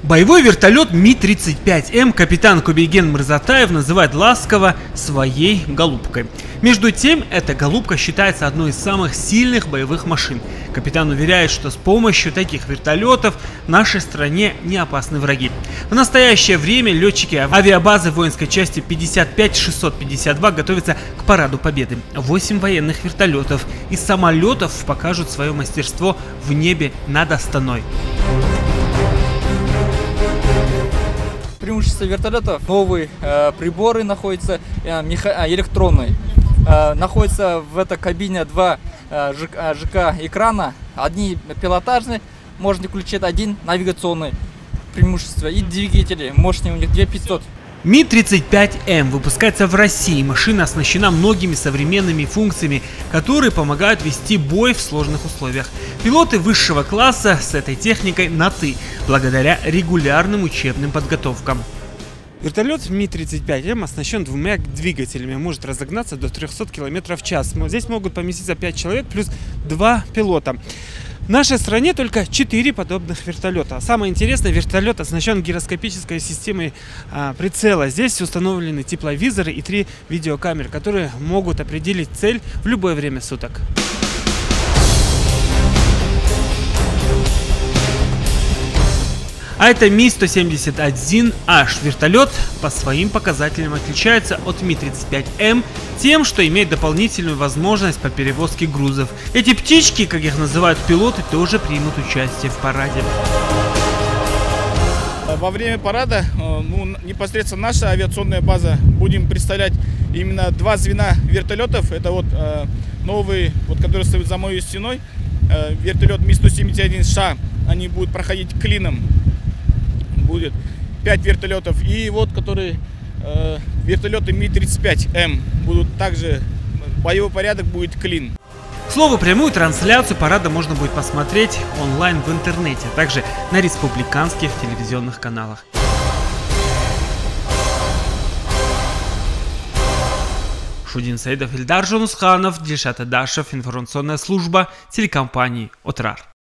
Боевой вертолет Ми-35М капитан Кубейген Мырзатаев называет ласково своей голубкой. Между тем, эта голубка считается одной из самых сильных боевых машин. Капитан уверяет, что с помощью таких вертолетов в нашей стране не опасны враги. В настоящее время летчики авиабазы воинской части 55-652 готовятся к параду Победы. 8 военных вертолетов из самолетов покажут свое мастерство в небе над Астаной. Преимущество вертолетов: новые приборы находятся, электронные. Находится в этой кабине два ЖК экрана, одни пилотажные, можно включить, один навигационный преимущество, и двигатели мощные у них 2500. Ми-35М выпускается в России. Машина оснащена многими современными функциями, которые помогают вести бой в сложных условиях. Пилоты высшего класса с этой техникой на «ты», благодаря регулярным учебным подготовкам. Вертолет Ми-35М оснащен двумя двигателями, может разогнаться до 300 км в час. Здесь могут поместиться 5 человек плюс 2 пилота. В нашей стране только 4 подобных вертолета. Самое интересное, вертолет оснащен гироскопической системой прицела. Здесь установлены тепловизоры и 3 видеокамеры, которые могут определить цель в любое время суток. А это Ми-171H. Вертолет по своим показателям отличается от Ми-35М тем, что имеет дополнительную возможность по перевозке грузов. Эти птички, как их называют пилоты, тоже примут участие в параде. Во время парада непосредственно наша авиационная база будем представлять именно 2 звена вертолетов. Это новый, который стоит за моей стеной, вертолет Ми-171Ш. Они будут проходить клином. Будет 5 вертолетов. И которые вертолеты Ми-35М будут также, боевой порядок будет клин. К слову, прямую трансляцию парада можно будет посмотреть онлайн в интернете, а также на республиканских телевизионных каналах. Шудин Саидов, Ильдар Жонусханов, Дильшат Адашев, информационная служба телекомпании «Отрар».